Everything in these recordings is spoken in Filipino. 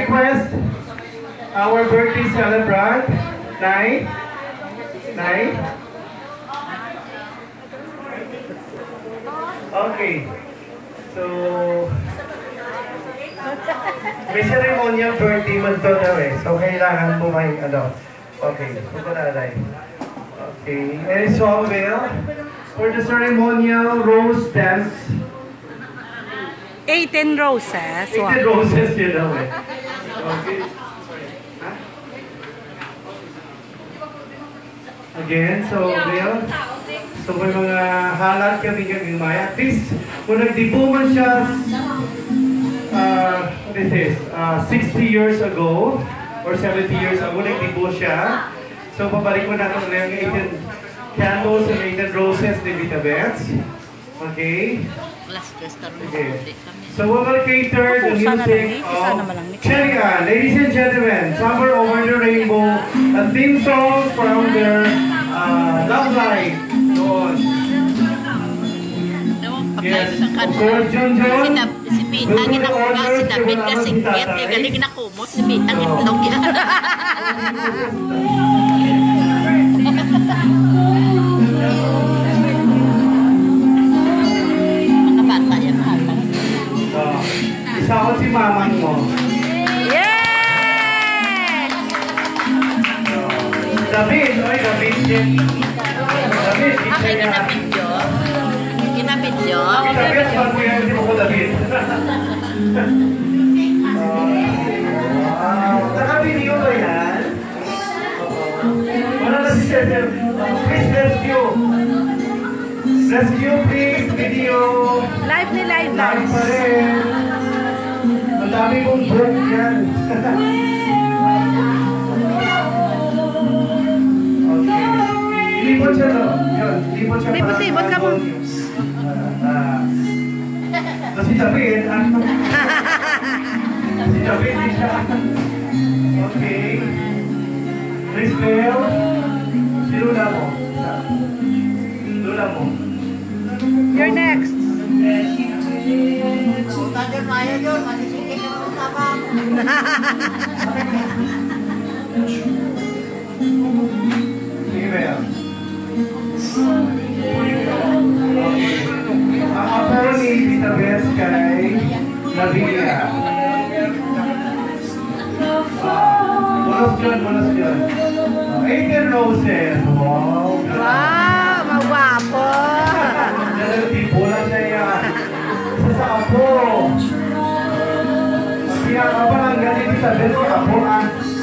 request our birthday celebrant, Nay. Okay. So, may ceremonial birthday man to daw eh. So, kailangan mo may ano. Okay. Punta na tayo. Okay. And so, well, for the ceremonial rose dance. 18 roses. 18 roses yun daw eh. Okay. Again, so, well, so may mga halat kami kagimay. At least, kung nagdibo man siya, what is this, 60 years ago, or 70 years ago, nagdibo siya. So, pabalik ko natin na yung 18 candles and 18 roses ni Vita Bets. Okay? Okay. So, we will cater the music of Chelia. Ladies and gentlemen, Summer Over the Rainbow, a theme song from their Love Life. Doon. Yes. Of course, Junjun. Si Pita, ginakuha si David kasi galing na kumot. Si Pita, itlog yan. Mga bata yan, bata. Isa ko si mamang mo. Yes! David, oy, David din. David, Okay, kinabidyo. Kinabidyo. David, bago yan, hindi mo ko David. Nakabidyo ba yan? Wala na si Sir. Please rescue. Rescue, please. Video. Live ni live Live dance. pa rin. Ang dami kong book yan. Okay. Ilipot siya, no? Yun. Ilipot siya. Libot ka mo. Si David. Si David din siya. Okay. Cristel. Si Lula mo. Lula mo. You're next. Sige ba yan? Ang apo ni Vita Bets kay Nabia. Bonus dyan. 18 roses. Wow. Wow, magwapo. Nalatipo lang siya. Isa sa apo. Kaya ka pa lang galing Vita Bets kay apo ah.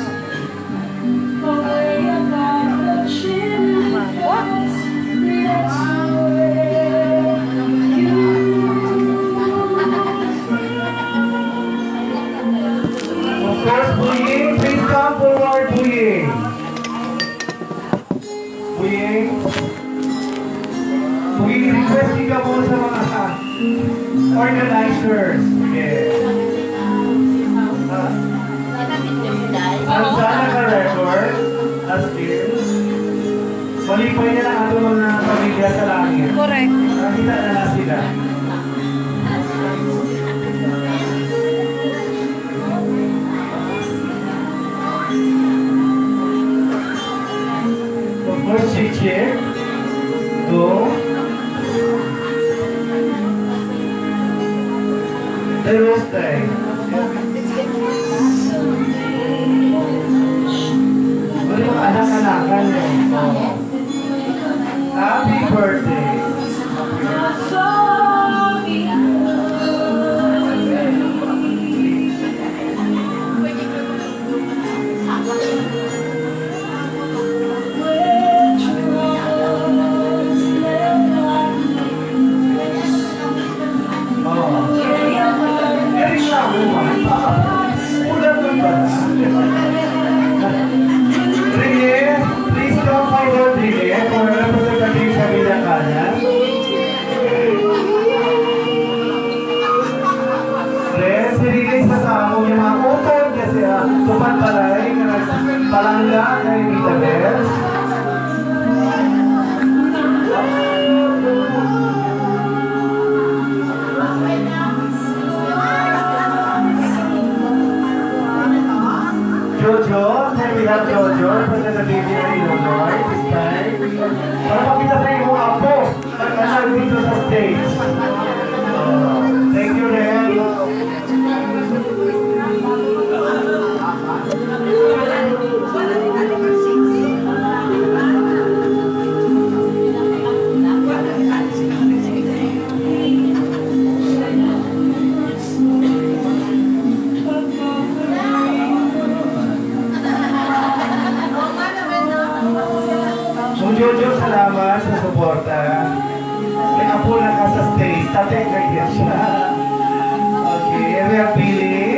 Of course, Buying, please come forward, Buying. Buying. Buying, requesting ka mo sa mga organizers. Yeah. Sana ka record, as is. Malipay niya ang ato mga pamilya sa langit. Correct. Nakita na sila. Of course, Chichi. Go. The rose day. Wala yung anak-anakan eh. Happy birthday. Please come forward, Rene, for representative sa Villacana. Ren, si Rene sa samo yung mga utod kasi tupan palay na palangga kay Vita Bets. Jojo. Can we have Jojo? Represent the baby of Illinois this time. Para makita sa iyong apo. Pagkasal dito sa stage. Thank you, Ren. Jojo, salamat sa suporta. May apo na ka sa stage. Tatay kaya siya. Okay, and we have Billy.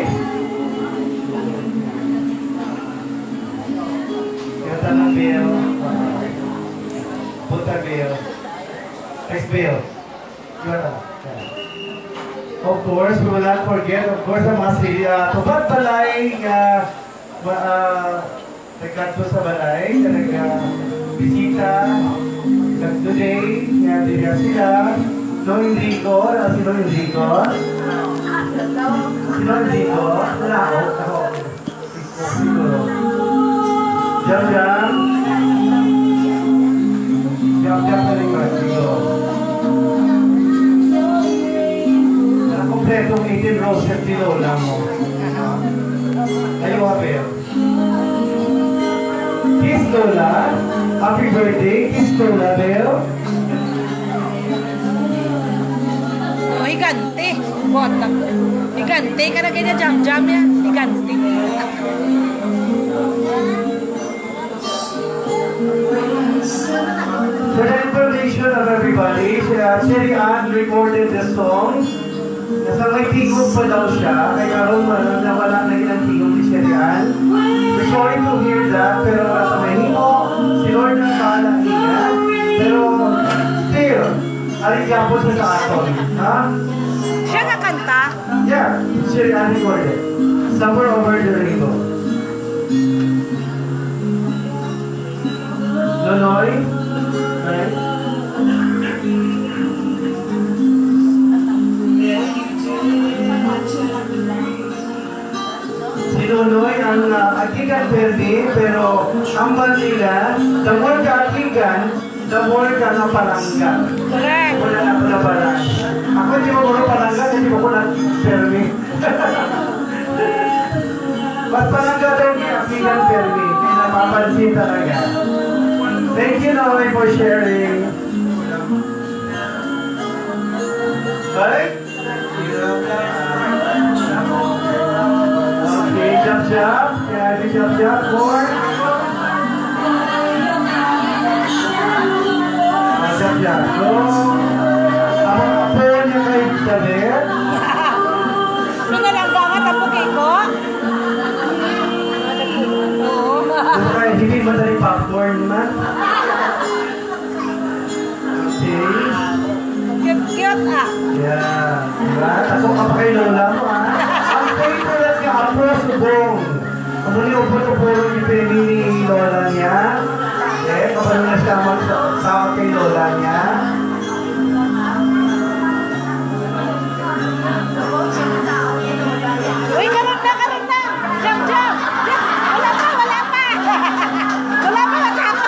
Kata ng Bill. Punta Bill. Next Bill. Of course, we will not forget, of course, ang mga Tubad Balay, nagkanto sa Balay, bisita, today, nga sila, Noong Enrico, sino Enrico? Sino Enrico? Wala ako. Siguro. Jam. Jam na rin ko, siguro. Kompletong 18 roses ni Lola mo. Ayaw Abel. Kiss Lola. Happy birthday. Kiss Lola, Abel. Oh, higante. Bota. Higante. Karena kayaknya jam-jam ya. Higante. For the information of everybody, Sherry Ann recorded this song. Nasa may tigong pa daw siya, kaya ron nawala na ilang tigong ni Sherry Ann. We're sorry to hear that, pero nasa may himo, si Lord na kalang ingat. Pero still, aligyan siya sa aton. Ha? Siya nakanta? Yeah, Sherry Ann recorded. Somewhere over the rainbow. Nonoy? Right? Si Nonoy ang akigan perdi, pero ang nila, the more ka akigan, the more ka na palangga. Correct. Wala na ko na palangga. Ako hindi mo ko palangga, hindi mo ko na perdi. Mas palangga daw ni akigan perdi, kaya napapansin talaga. Thank you, Nonoy, for sharing. Right? Okay, jump. Yeah, jump. More. Jump. So, ang apo niya kay David. Pinalangga ka tapos ko? Okay, hindi madali popcorn man. Okay. Cute ah. Yeah. Diba? Ako ka pa kay Lola mo ah. Ang favorite niya, apo subong. Kamuli upo-upo ni Penny ni Lola niya. Okay, kapag na siya sa kay Lola niya. Uy, karon na. Jam. Wala pa. Wala pa, matakot.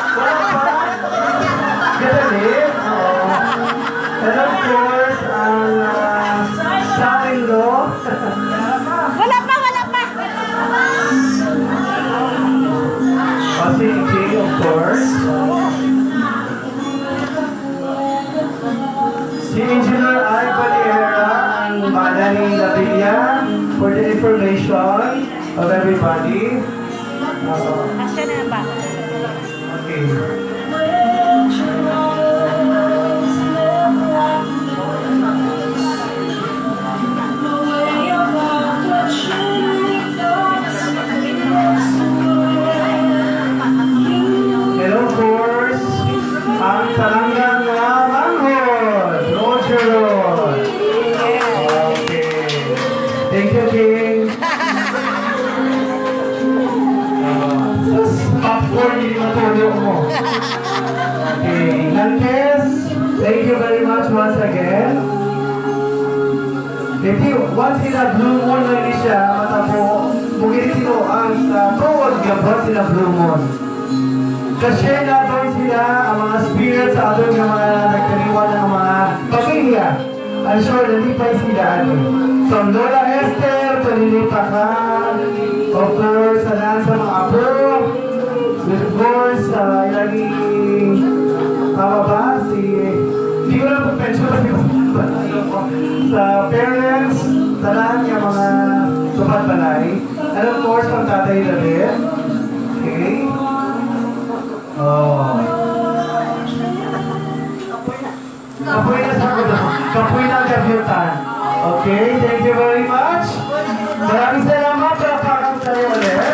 Gadali. Oo. And of course, ang son-in-law. Wala pa. Si King, of course. Si Engineer Ay Valera ang Madani Labilla for the information of everybody. Asya na ba? Okay. And of course, ang Talanggang Manghod, Roger. Okay. Thank you, King. Popcorn, hindi matulog mo. Okay. Nankes, thank you very much once again. Once in a blue moon lang siya, matapo, mugin ito ang prood Tapos sila Blue Moon. Kasi natin sila ang mga spirits sa ating mga nagkaliwan ng mga pamilya. I'm sure nalipay sila ano. So Lola Esther, panilipa ka. Of course, sa mga apo. Of course, ilaging tama ba? Hindi ko lang pag-mention kasi sa parents, sa lahat ng mga tupad balay. And of course, ang tatay na rin. Okay? Oh. Kapoy na sa kulo. Kapoy na gabyutan. Okay, thank you very much. Maraming salamat. Palakpakan tayo ulit.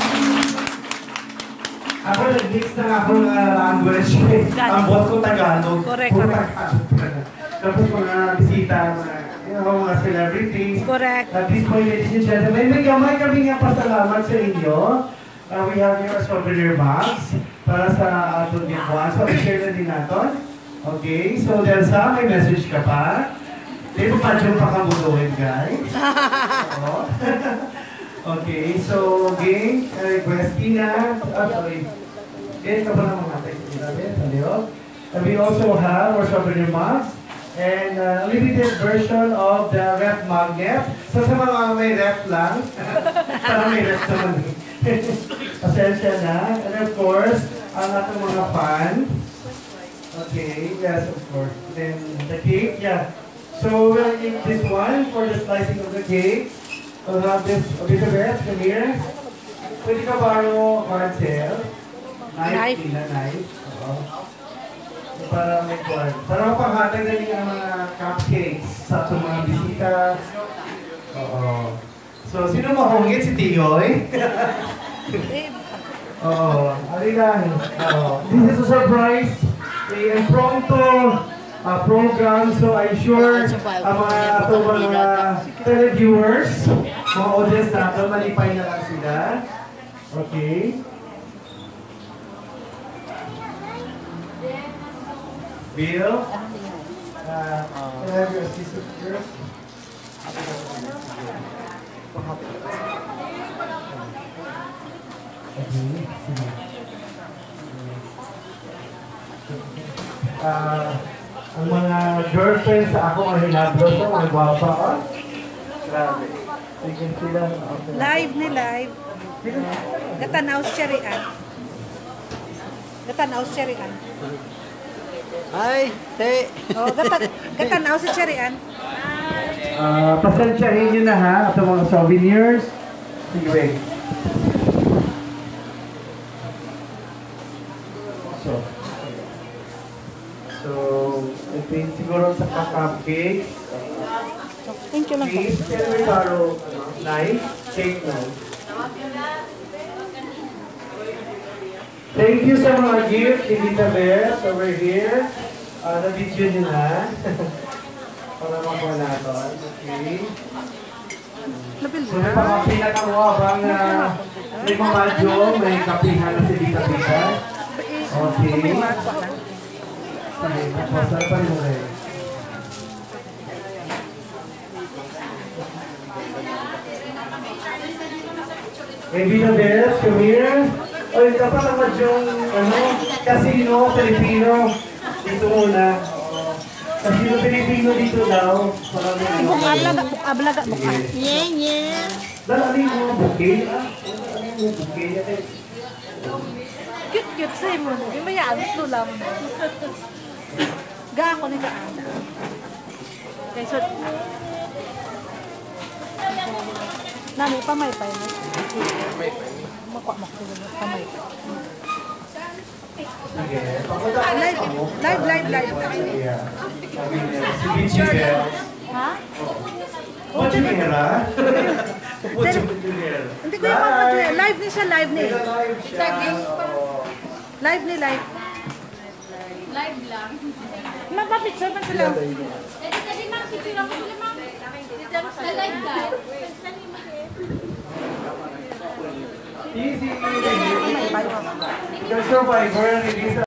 Ako nag-mix na ako ng language. Ang boss ko Tagalog. Correct. Tapos mga bisita, mga celebrities. Correct. At this point, ladies and gentlemen, may gamay kami nga pasalamat sa inyo. We have here a souvenir box para sa ating gitwan. So, i-share na din natin. Okay, so Delsa, may message ka pa. Di ba pa dyan pa kamuduhin, guys? Oh. Okay, so again, Christina, sorry. Yan ka pa naman natin. We also have our souvenir box and a limited version of the ref magnet. So sa mga may ref lang, para may ref naman. Pasensya na. And of course, ang ating mga fan. Okay, yes, of course. Then the cake, yeah. So we'll eat this one for the slicing of the cake. We'll have this Elizabeth, come here. Pwede ka baro, Marcel? Knife. Knife. Oo. So, para may kwan. Para mapanghatag na niya ang mga cupcakes sa ating mga bisita. Oo. So, sino mahungit? Si Tiyoy? Oo. Alilan. Oo. This is a surprise. A impromptu program. So, I'm sure ang mga ato mga televiewers, mga audience natin, malipay na lang sila. Okay. Bill? Can I have your assistant first? Ang mga girlfriends sa ako ang hinablo sa mga gwapa ko. Grabe. Tingin sila. Live ni live. Gatanaw syarian. Gatanaw syarian. Ay, te. Oh, gatanaw si syarian. Pasensyahin nyo na ha, sa mga souvenirs. Sige, wait. So, I think siguro sa cupcakes. Thank you lang po. Please, can we borrow knife? Cake knife. Thank you sa mga gift, Tita Beth, over here. Na-video nyo na. Para makuha natin. Okay. So, yung mga pinakawabang may mamadyo, may kapihan na si Tita Tita. Okay. Sige, tapos na pa rin mo rin. Hey, Tita Beth, come here. Oy, dapat naman yung, casino, Filipino. Dito muna. Casino, Filipino dito daw. Ibong ablaga, buka. Yeah, yeah. Dali mo, bouquet. Dali mo, bouquet. Cute sa'yo mo. Yung may alis no lang. Ga ako ni gaan. Okay, so... Nami, pamay-pay na. Makuha pamay. Live. Ha? Hindi ko yung mga live ni siya, live ni. Live ni. Live lang. Mapapicture man sila. Dali mang picture ako sila mang. Sa live ka. Easy. The survivor release